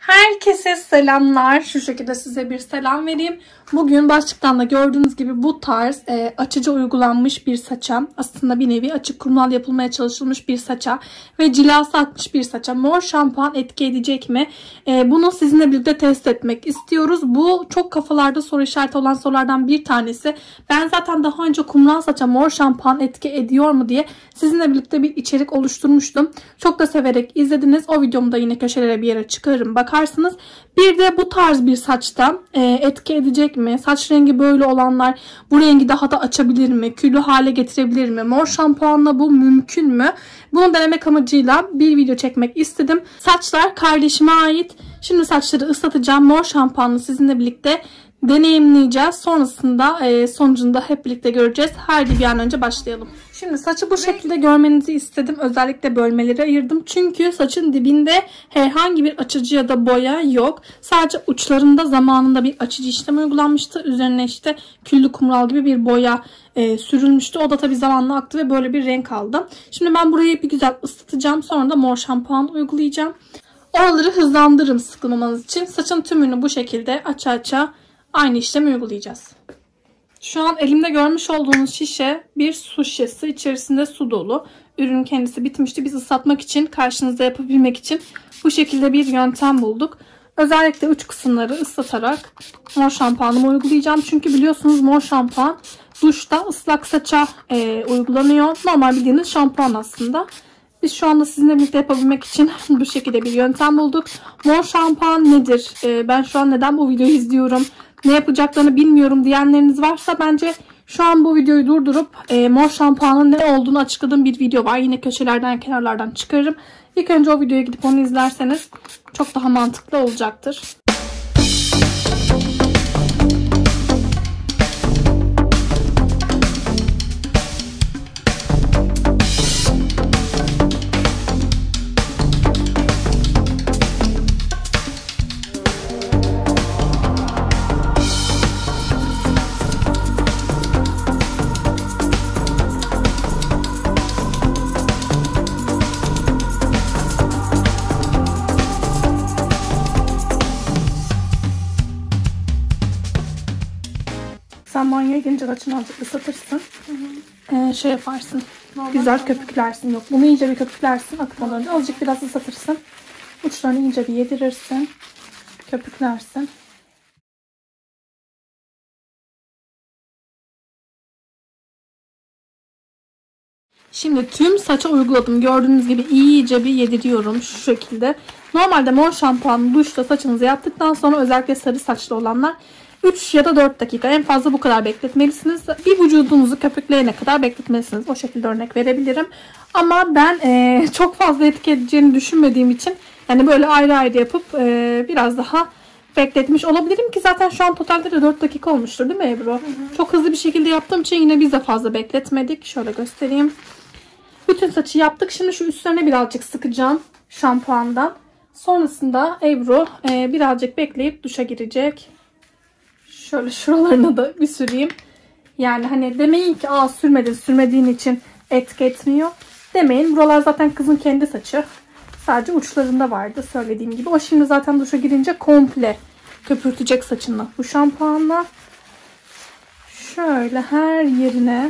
Herkese selamlar. Şu şekilde size bir selam vereyim. Bugün başlıktan da gördüğünüz gibi bu tarz açıcı uygulanmış bir saça, aslında bir nevi açık kumral yapılmaya çalışılmış bir saça ve cilası akmış bir saça mor şampuan etki edecek mi? Bunu sizinle birlikte test etmek istiyoruz. Bu çok kafalarda soru işareti olan sorulardan bir tanesi. Ben zaten daha önce kumral saça mor şampuan etki ediyor mu diye sizinle birlikte bir içerik oluşturmuştum. Çok da severek izlediniz. O videomu da yine köşelere bir yere çıkarırım. Bakarsınız. Bir de bu tarz bir saçta etki edecek mi? Saç rengi böyle olanlar bu rengi daha da açabilir mi? Küllü hale getirebilir mi? Mor şampuanla bu mümkün mü? Bunu denemek amacıyla bir video çekmek istedim. Saçlar kardeşime ait. Şimdi saçları ıslatacağım. Mor şampuanla sizinle birlikte deneyimleyeceğiz. Sonrasında sonucunu da hep birlikte göreceğiz. Haydi bir an önce başlayalım. Şimdi saçı bu şekilde görmenizi istedim. Özellikle bölmeleri ayırdım. Çünkü saçın dibinde herhangi bir açıcı ya da boya yok. Sadece uçlarında zamanında bir açıcı işlem uygulanmıştı. Üzerine işte küllü kumral gibi bir boya sürülmüştü. O da tabii zamanla aktı ve böyle bir renk aldı. Şimdi ben burayı bir güzel ıslatacağım. Sonra da mor şampuan uygulayacağım. Oraları hızlandırırım sıkılmamanız için. Saçın tümünü bu şekilde aça aynı işlemi uygulayacağız. Şu an elimde görmüş olduğunuz şişe bir su şişesi. İçerisinde su dolu. Ürünün kendisi bitmişti. Biz ıslatmak için, karşınızda yapabilmek için bu şekilde bir yöntem bulduk. Özellikle uç kısımları ıslatarak mor şampuanımı uygulayacağım. Çünkü biliyorsunuz mor şampuan duşta ıslak saça uygulanıyor. Normal bildiğiniz şampuan aslında. Biz şu anda sizinle birlikte yapabilmek için bu şekilde bir yöntem bulduk. Mor şampuan nedir? Ben şu an neden bu videoyu izliyorum? Ne yapacaklarını bilmiyorum diyenleriniz varsa bence şu an bu videoyu durdurup mor şampuanın ne olduğunu açıkladığım bir video var. Yine köşelerden kenarlardan çıkarırım. İlk önce o videoya gidip onu izlerseniz çok daha mantıklı olacaktır. Sen banyoya gelince saçını azıcık ıslatırsın. Şey yaparsın. Güzel köpüklersin. Yok, bunu iyice bir köpüklersin akıtmadan önce. Azıcık biraz ıslatırsın. Uçlarını iyice bir yedirirsin. Köpüklersin. Şimdi tüm saça uyguladım. Gördüğünüz gibi iyice bir yediriyorum şu şekilde. Normalde mor şampuanı duşta saçınızı yaptıktan sonra özellikle sarı saçlı olanlar 3 ya da 4 dakika en fazla bu kadar bekletmelisiniz. Bir vücudunuzu köpükleyene kadar bekletmelisiniz. O şekilde örnek verebilirim. Ama ben çok fazla etki edeceğini düşünmediğim için yani böyle ayrı ayrı yapıp biraz daha bekletmiş olabilirim ki zaten şu an totalde de 4 dakika olmuştur değil mi Ebru? Hı hı. Çok hızlı bir şekilde yaptığım için yine biz de fazla bekletmedik. Şöyle göstereyim. Bütün saçı yaptık. Şimdi şu üstlerine birazcık sıkacağım şampuandan. Sonrasında Ebru birazcık bekleyip duşa girecek. Şöyle şuralarına da bir süreyim. Yani hani demeyin ki sürmediğin için etki etmiyor. Demeyin. Buralar zaten kızın kendi saçı. Sadece uçlarında vardı söylediğim gibi. O şimdi zaten duşa girince komple köpürtecek saçını bu şampuanla. Şöyle her yerine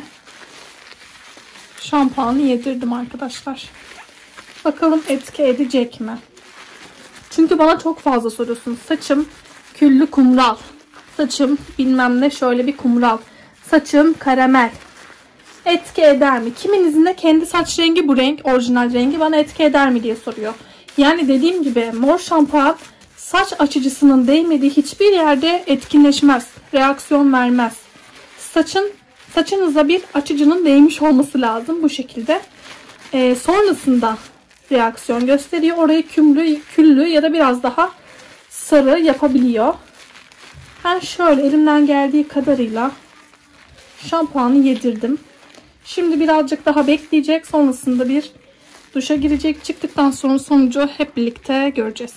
şampuanı yedirdim arkadaşlar. Bakalım etki edecek mi? Çünkü bana çok fazla soruyorsunuz. Saçım küllü kumral. Saçım bilmem ne şöyle bir kumral. Saçım karamel. Etki eder mi? Kiminizin de kendi saç rengi bu renk. Orijinal rengi bana etki eder mi diye soruyor. Yani dediğim gibi mor şampuan saç açıcısının değmediği hiçbir yerde etkinleşmez. Reaksiyon vermez. Saçınıza bir açıcının değmiş olması lazım bu şekilde. Sonrasında reaksiyon gösteriyor. Orayı küllü ya da biraz daha sarı yapabiliyor. Ben şöyle elimden geldiği kadarıyla şampuanı yedirdim. Şimdi birazcık daha bekleyecek. Sonrasında bir duşa girecek. Çıktıktan sonra sonucu hep birlikte göreceğiz.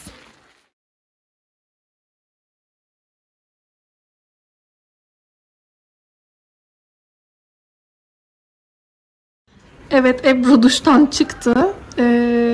Evet, Ebru duştan çıktı.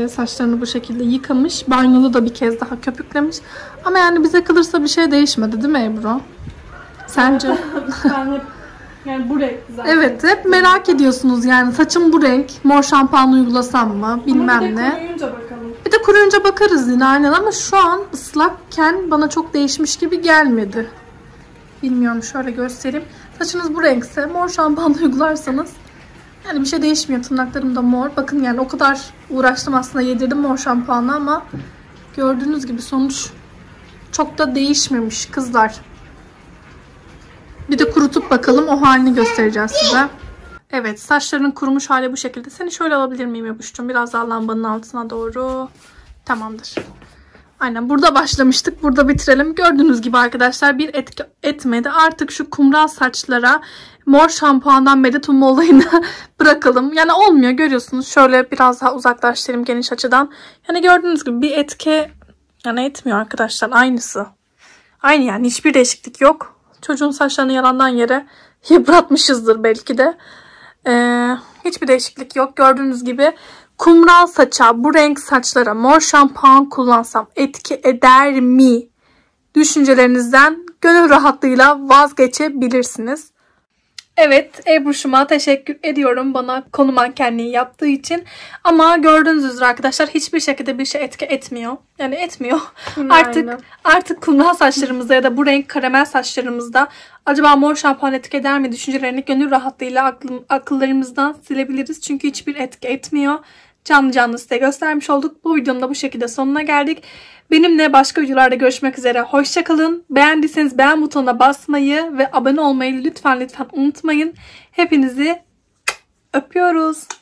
saçlarını bu şekilde yıkamış. Banyoda da bir kez daha köpüklemiş. Ama yani bize kalırsa bir şey değişmedi değil mi Ebru? Sence? Yani bu renk zaten. Evet, hep merak ediyorsunuz yani saçım bu renk, mor şampuan uygulasam mı bilmem ne. Kuruyunca bakalım. Bir de kuruyunca bakarız yine aynen ama şu an ıslakken bana çok değişmiş gibi gelmedi. Bilmiyorum, şöyle göstereyim. Saçınız bu renkse mor şampuan uygularsanız yani bir şey değişmiyor. Tırnaklarım da mor. Bakın yani o kadar uğraştım aslında, yedirdim mor şampuanla ama gördüğünüz gibi sonuç çok da değişmemiş kızlar. Bir de kurutup bakalım, o halini göstereceğiz size. Evet, saçlarının kurumuş hali bu şekilde. Seni şöyle alabilir miyim Ebuş'cum? Biraz daha lambanın altına doğru. Tamamdır. Aynen, burada başlamıştık. Burada bitirelim. Gördüğünüz gibi arkadaşlar bir etki etmedi. Artık şu kumral saçlara mor şampuandan medet umma olayını bırakalım. Yani olmuyor, görüyorsunuz. Şöyle biraz daha uzaklaştırayım geniş açıdan. Yani gördüğünüz gibi bir etki yani etmiyor arkadaşlar. Aynısı. Aynı yani, hiçbir değişiklik yok. Çocuğun saçlarını yalandan yere yıpratmışızdır belki de. Hiçbir değişiklik yok. Gördüğünüz gibi kumral saça, bu renk saçlara mor şampuan kullansam etki eder mi? Düşüncelerinizden gönül rahatlığıyla vazgeçebilirsiniz. Evet, Ebru'şuma teşekkür ediyorum bana konu mankenliği yaptığı için. Ama gördüğünüz üzere arkadaşlar hiçbir şekilde bir şey etki etmiyor. Yani etmiyor. Artık kumral saçlarımızda ya da bu renk karamel saçlarımızda acaba mor şampuan etki eder mi düşüncelerini gönül rahatlığıyla akıllarımızdan silebiliriz. Çünkü hiçbir etki etmiyor. Canlı canlı size göstermiş olduk. Bu videonun da bu şekilde sonuna geldik. Benimle başka videolarda görüşmek üzere. Hoşça kalın. Beğendiyseniz beğen butonuna basmayı ve abone olmayı lütfen unutmayın. Hepinizi öpüyoruz.